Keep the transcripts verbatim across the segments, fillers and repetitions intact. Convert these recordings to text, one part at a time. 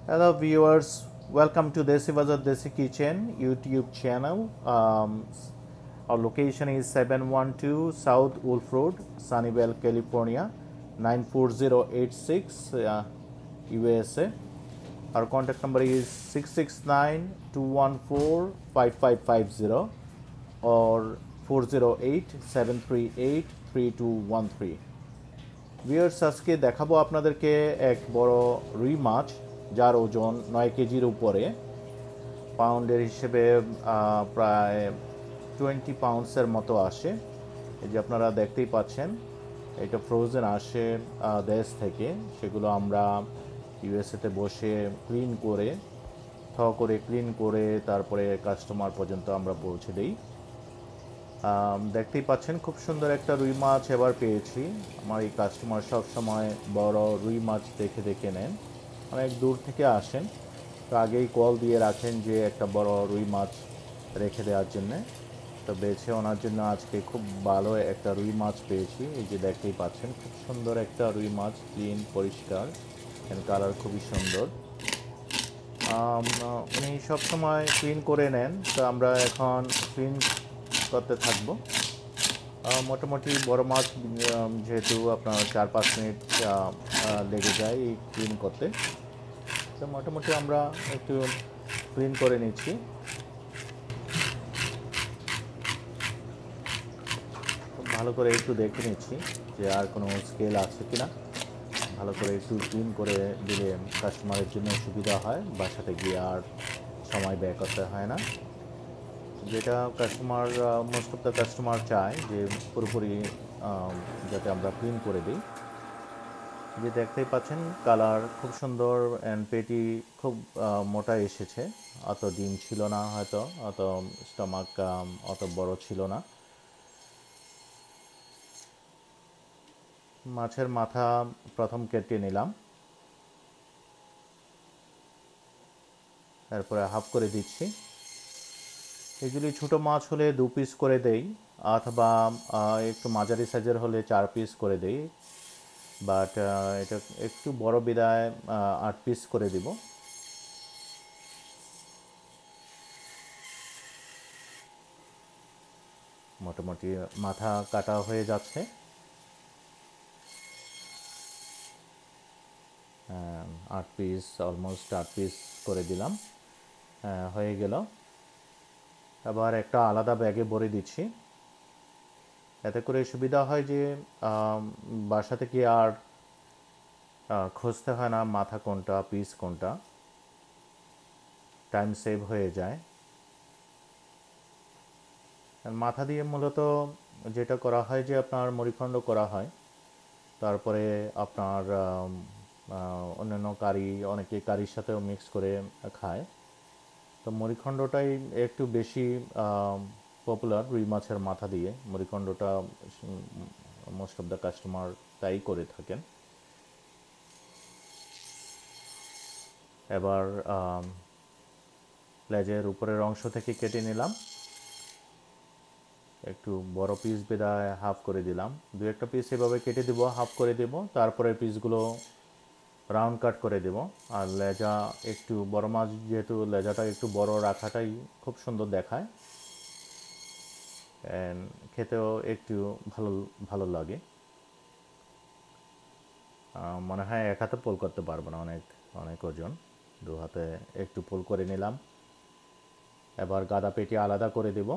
Hello viewers, welcome to Desi Bazaar Desi Kitchen YouTube channel. Um, our location is seven one two South Wolf Road, Sunnyvale, California nine four zero eight six, uh, U S A. Our contact number is six six nine two one four five five five zero or four zero eight seven three eight three two one three. Viewers আজকে দেখাবো আপনাদেরকে এক বড় রুই মাছ যার ওজন নয় কেজির উপরে, পাউন্ডের হিসেবে আহ, প্রায় টোয়েন্টি পাউন্ডসের মতো আসে। এই যে আপনারা দেখতেই পাচ্ছেন, এটা ফ্রোজেন আসে আহ, দেশ থেকে। সেগুলো আমরা ইউএসএতে বসে ক্লিন করে, থ করে ক্লিন করে তারপরে কাস্টমার পর্যন্ত আমরা পৌঁছে দিই। আম, দেখতেই পাচ্ছেন খুব সুন্দর একটা রুই মাছ এবার পেয়েছি। আমার এই কাস্টমার সব সময় বড় রুই মাছ দেখে দেখে নেন, অনেক দূর থেকে আসেন, তো আগেই কল দিয়ে রাখেন যে একটা বড় রুই মাছ রেখে দেওয়ার জন্যে। তো বেছে ওনার জন্য আজকে খুব ভালো একটা রুই মাছ পেয়েছি। এই যে দেখতেই পাচ্ছেন খুব সুন্দর একটা রুই মাছ, ক্লিন পরিষ্কার, কালার খুবই সুন্দর। আম, উনি সবসময় ক্লিন করে নেন, তো আমরা এখন ক্লিন করতে থাকবো। আহ, মোটামুটি বড় মাছ উম, যেহেতু আপনার চার পাঁচ মিনিট আহ, আহ, লেগে যায় এই ক্লিন করতে, তো মোটামুটি আমরা একটু ক্লিন করে নিচ্ছি। খুব ভালো করে একটু দেখে নিচ্ছি যে আর কোনো স্কেল আছে কি না। ভালো করে একটু ক্লিন করে দিলে কাস্টমারের জন্য সুবিধা হয়, বাসাতে গিয়ে আর সময় ব্যয় করতে হয় না। যেটা customer, most of the customer চায় যে পুরোপুরি আহ, যাতে আমরা ক্লিন করে দিই। যে দেখতেই পাচ্ছেন কালার খুব সুন্দর, অ্যান্ড পেটি খুব আহ, মোটা এসেছে। অত ডিম ছিল না, হয়তো অত স্টমাক অত বড় ছিল না। মাছের মাথা প্রথম কেটে নিলাম, তারপরে হাফ করে দিচ্ছি। এগুলি ছোটো মাছ হলে দু পিস করে দেই, অথবা আহ, একটু মাঝারি সাইজের হলে চার পিস করে দেই, বাট এটা একটু বড় বিদায় আহ, আট পিস করে দিব। মোটামুটি মাথা কাটা হয়ে যাচ্ছে। আট পিস, অলমোস্ট আট পিস করে দিলাম। হ্যাঁ, হয়ে গেল। আবার একটা আলাদা ব্যাগে ভরে দিচ্ছি। এতে করে সুবিধা হয় যে আম, বাসা থেকে আর আহ, খুঁজতে হয় না মাথা কোনটা পিস কোনটা, টাইম সেভ হয়ে যায়। আর মাথা দিয়ে মূলত যেটা করা হয় যে আপনার মুড়িখণ্ড করা হয়, তারপরে আপনার আম, আহ, অন্যান্য কারি, অনেকে কারির সাথেও মিক্স করে খায়। তো মুড়িখণ্ডটাই একটু বেশি পপুলার রুই মাছের মাথা দিয়ে। মুড়িখণ্ডটা মোস্ট অফ দ্য কাস্টমার তাই করে থাকেন। এবার আম, লেজের উপরের অংশ থেকে কেটে নিলাম, একটু বড় পিস বেদায় হাফ করে দিলাম। দু একটা পিস এভাবে কেটে দেবো, হাফ করে দেবো, তারপরে পিসগুলো রাউন্ড কাট করে দেব। আর লেজা একটু বড় মাছ যেহেতু লেজাটা একটু বড় রাখাটাই খুব সুন্দর দেখায়, অ্যান্ড খেতেও একটু ভালো ভালো লাগে। আহ, মনে হয় এক হাতে পোল করতে পারবো না, অনেক অনেক ওজন। দু হাতে একটু পোল করে নিলাম। এবার গাদা পেটি আলাদা করে দেব,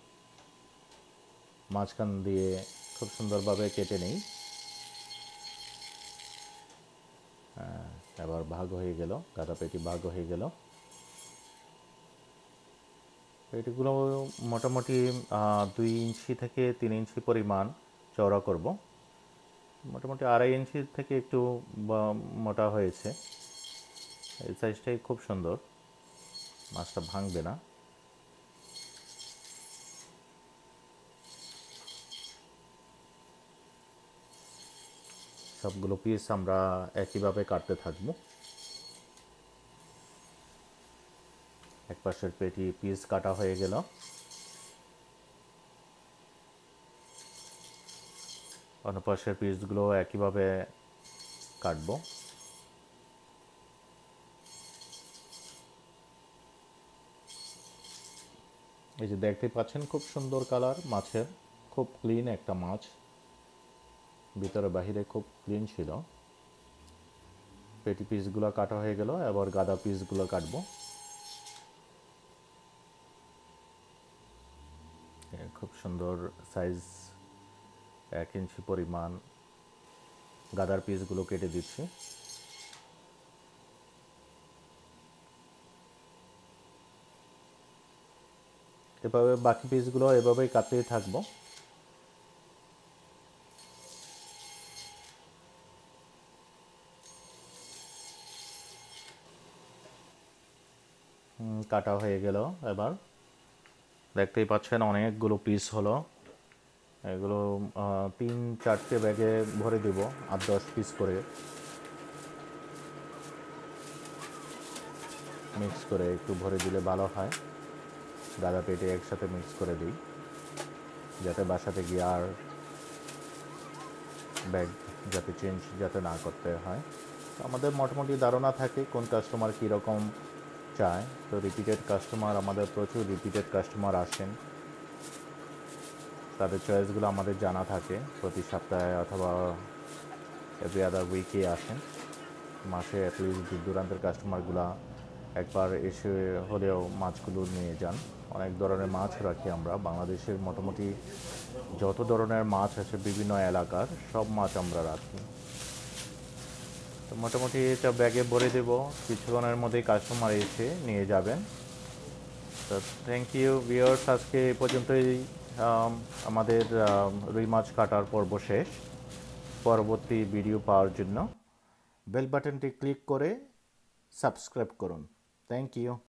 মাঝখান দিয়ে খুব সুন্দরভাবে কেটে নেই। এবার ভাগ হয়ে গেল, গাদা পেটি ভাগ হয়ে গেল। পেটিগুলো মোটামুটি আহ, দুই ইঞ্চি থেকে তিন ইঞ্চি পরিমাণ চওড়া করব। মোটামুটি আড়াই ইঞ্চি থেকে একটু বা- মোটা হয়েছে। এই সাইজটাই খুব সুন্দর, মাছটা ভাঙবে না। সবগুলো পিস আমরা একইভাবে কাটতে থাকবো। এক পাশের পেটি পিস কাটা হয়ে গেল। অন্য পাশের পিসগুলো একইভাবে কাটবো। এই যে দেখতে পাচ্ছেন খুব সুন্দর কালার মাছের, খুব ক্লিন একটা মাছ, ভিতরে বাহিরে খুব ক্লিন ছিল। পেটি পিসগুলো কাটা হয়ে গেল, এবার গাদা পিসগুলো কাটবো। খুব সুন্দর সাইজ, এক ইঞ্চি পরিমাণ গাদার পিসগুলো কেটে দিচ্ছি। এভাবে বাকি পিসগুলো এভাবেই কাটতেই থাকবো। কাটা হয়ে গেল। এবার দেখতেই পাচ্ছেন অনেকগুলো পিস হলো। এগুলো তিন চারটে ব্যাগে ভরে দেব, আট দশ পিস করে মিক্স করে একটু ভরে দিলে ভালো হয়। গাদা পেটে একসাথে মিক্স করে দিই, যাতে বাসাতে গিয়ে আর ব্যাগ যাতে চেঞ্জ যাতে না করতে হয়। আমাদের মোটামুটি ধারণা থাকে কোন কাস্টমার কীরকম চায়। তো রিপিটেড কাস্টমার, আমাদের প্রচুর রিপিটেড কাস্টমার আসেন, তাদের চয়েসগুলো আমাদের জানা থাকে। প্রতি সপ্তাহে অথবা এভরি আদার উইকে আসেন। মাসে অ্যাটলিস্ট দূর দূরান্তের কাস্টমারগুলো একবার এসে হলেও মাছগুলো নিয়ে যান। অনেক ধরনের মাছ রাখি আমরা, বাংলাদেশের মোটামুটি যত ধরনের মাছ আছে বিভিন্ন এলাকার সব মাছ আমরা রাখি। তো মোটামুটি এটা ব্যাগে ভরে দেবো, কিছুক্ষণের মধ্যেই কাস্টমার এসে নিয়ে যাবেন। তো থ্যাংক ইউ ভিউয়ার্স, আজকে এই পর্যন্তই আমাদের রুই মাছ কাটার পর্ব শেষ। পরবর্তী ভিডিও পাওয়ার জন্য বেল বাটনটি ক্লিক করে সাবস্ক্রাইব করুন। Thank you.